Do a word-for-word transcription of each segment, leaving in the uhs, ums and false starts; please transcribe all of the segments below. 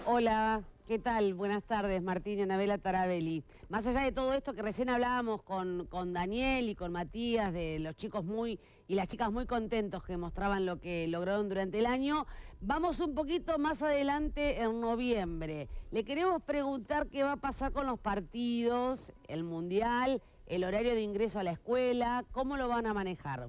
Hola, ¿qué tal? Buenas tardes, Martín y Anabela Tarabelli. Más allá de todo esto que recién hablábamos con, con Daniel y con Matías, de los chicos muy y las chicas muy contentos que mostraban lo que lograron durante el año, vamos un poquito más adelante en noviembre. Le queremos preguntar qué va a pasar con los partidos, el mundial, el horario de ingreso a la escuela, ¿cómo lo van a manejar?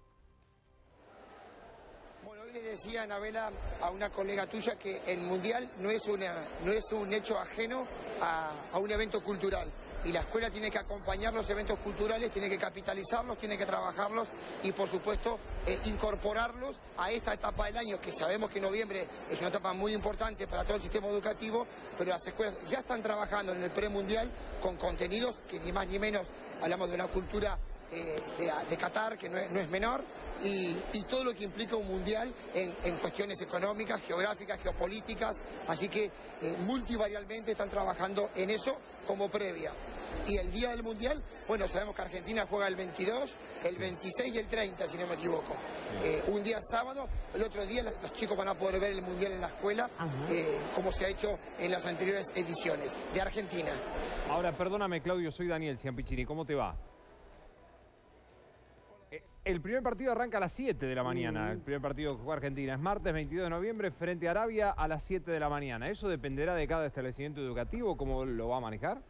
Le decía, Anabela, a una colega tuya que el Mundial no es, una, no es un hecho ajeno a, a un evento cultural. Y la escuela tiene que acompañar los eventos culturales, tiene que capitalizarlos, tiene que trabajarlos y, por supuesto, eh, incorporarlos a esta etapa del año, que sabemos que noviembre es una etapa muy importante para todo el sistema educativo, pero las escuelas ya están trabajando en el premundial con contenidos que ni más ni menos, hablamos de una cultura eh, de, de Qatar, que no es, no es menor, Y, y todo lo que implica un mundial en, en cuestiones económicas, geográficas, geopolíticas, así que eh, multivarialmente están trabajando en eso como previa. Y el día del mundial, bueno, sabemos que Argentina juega el veintidós, el veintiséis y el treinta, si no me equivoco. Eh, un día sábado, el otro día los chicos van a poder ver el mundial en la escuela, eh, como se ha hecho en las anteriores ediciones de Argentina. Ahora, perdóname, Claudio, soy Daniel Ciampicini, ¿cómo te va? El primer partido arranca a las siete de la mañana, mm. el primer partido que juega Argentina. Es martes veintidós de noviembre frente a Arabia a las siete de la mañana. ¿Eso dependerá de cada establecimiento educativo? ¿Cómo lo va a manejar?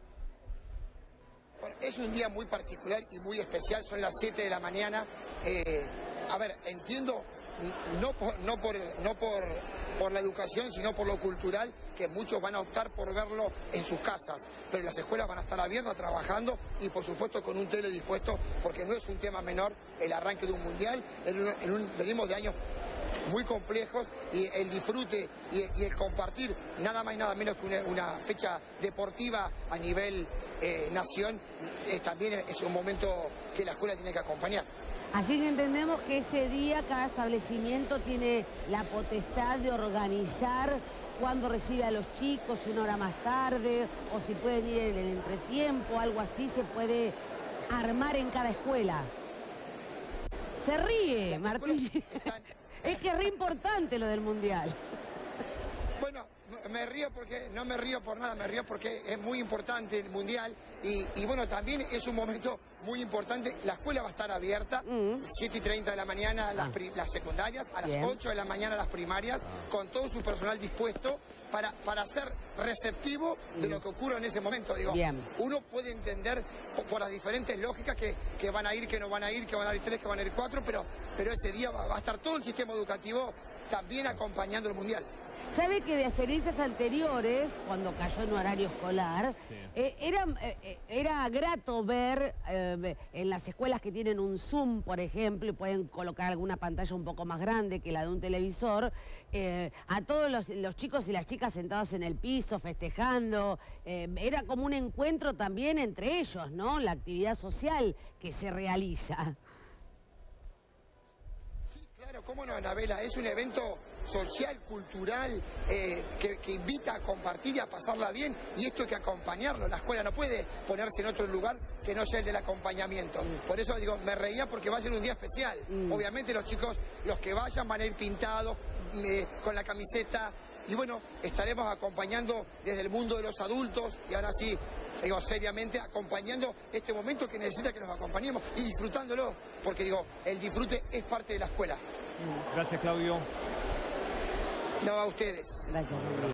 Bueno, es un día muy particular y muy especial, son las siete de la mañana. Eh, a ver, entiendo, no por, no por, no por, por la educación, sino por lo cultural, que muchos van a optar por verlo en sus casas, pero las escuelas van a estar abiertas, trabajando y por supuesto con un tele dispuesto, porque no es un tema menor el arranque de un mundial. En un, en un, venimos de años muy complejos y el disfrute y, y el compartir nada más y nada menos que una, una fecha deportiva a nivel eh, nación, eh, también es un momento que la escuela tiene que acompañar. Así que entendemos que ese día cada establecimiento tiene la potestad de organizar cuándo recibe a los chicos, una hora más tarde, o si pueden ir en el entretiempo, algo así se puede armar en cada escuela. Se ríe, Martín. Están... Es que es re importante lo del mundial. Bueno, me río porque, no me río por nada, me río porque es muy importante el mundial y, y bueno, también es un momento muy importante. La escuela va a estar abierta, mm. siete y treinta de la mañana las, ah. las secundarias, a Bien. las ocho de la mañana las primarias, ah. con todo su personal dispuesto para, para ser receptivo de mm. lo que ocurra en ese momento. Digo, Bien. uno puede entender por, por las diferentes lógicas que, que van a ir, que no van a ir, que van a ir tres, que van a ir cuatro, pero, pero ese día va, va a estar todo el sistema educativo también acompañando el mundial. Sabe que de experiencias anteriores, cuando cayó en horario escolar, sí. eh, era, eh, era grato ver eh, en las escuelas que tienen un Zoom, por ejemplo, y pueden colocar alguna pantalla un poco más grande que la de un televisor, eh, a todos los, los chicos y las chicas sentados en el piso, festejando. Eh, era como un encuentro también entre ellos, ¿no? La actividad social que se realiza. Sí, claro, cómo no, Anabela, es un evento social, cultural, eh, que, que invita a compartir y a pasarla bien, y esto hay que acompañarlo. La escuela no puede ponerse en otro lugar que no sea el del acompañamiento. Mm. Por eso digo, me reía porque va a ser un día especial. Mm. Obviamente los chicos, los que vayan, van a ir pintados, eh, con la camiseta, y bueno, estaremos acompañando desde el mundo de los adultos, y ahora sí, digo, seriamente, acompañando este momento que necesita que nos acompañemos y disfrutándolo, porque digo, el disfrute es parte de la escuela. Gracias, Claudio. No, a ustedes. Gracias, Rodrigo.